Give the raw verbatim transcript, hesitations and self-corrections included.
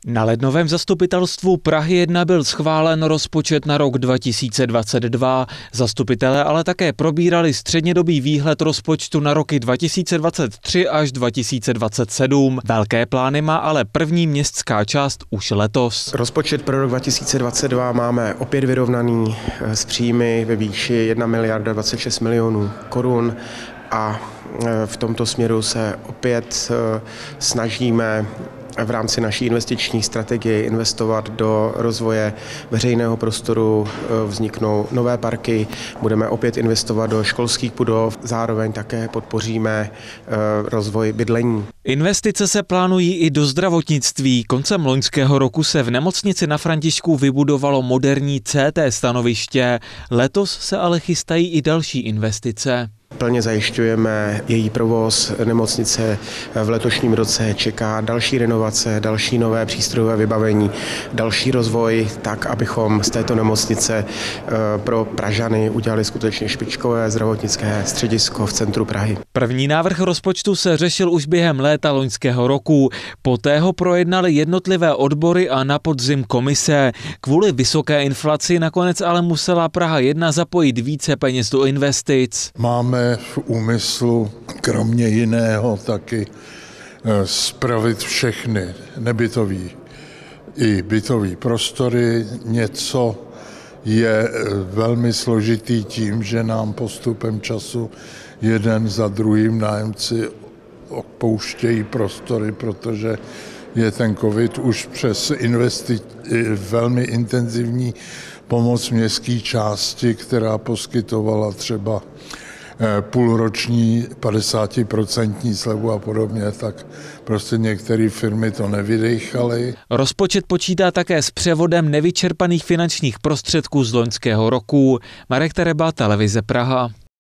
Na lednovém zastupitelstvu Prahy jedna byl schválen rozpočet na rok dva tisíce dvacet dva. Zastupitelé ale také probírali střednědobý výhled rozpočtu na roky dva tisíce dvacet tři až dva tisíce dvacet sedm. Velké plány má ale první městská část už letos. Rozpočet pro rok dva tisíce dvacet dva máme opět vyrovnaný s příjmy ve výši jedna miliarda dvacet šest milionů korun a v tomto směru se opět snažíme v rámci naší investiční strategie investovat do rozvoje veřejného prostoru, vzniknou nové parky, budeme opět investovat do školských budov, zároveň také podpoříme rozvoj bydlení. Investice se plánují i do zdravotnictví. Koncem loňského roku se v nemocnici na Františku vybudovalo moderní C T stanoviště. Letos se ale chystají i další investice. Plně zajišťujeme její provoz. Nemocnice v letošním roce čeká další renovace, další nové přístrojové vybavení, další rozvoj, tak abychom z této nemocnice pro Pražany udělali skutečně špičkové zdravotnické středisko v centru Prahy. První návrh rozpočtu se řešil už během léta loňského roku. Poté ho projednali jednotlivé odbory a na podzim komise. Kvůli vysoké inflaci nakonec ale musela Praha jedna zapojit více peněz do investic. Máme v úmyslu kromě jiného taky spravit všechny nebytový i bytový prostory. Něco je velmi složitý tím, že nám postupem času jeden za druhým nájemci opouštějí prostory, protože je ten covid už přes investi- velmi intenzivní pomoc městské části, která poskytovala třeba půlroční padesátiprocentní slevu a podobně, tak prostě některé firmy to nevydechaly. Rozpočet počítá také s převodem nevyčerpaných finančních prostředků z loňského roku. Marek Tereba, Televize Praha.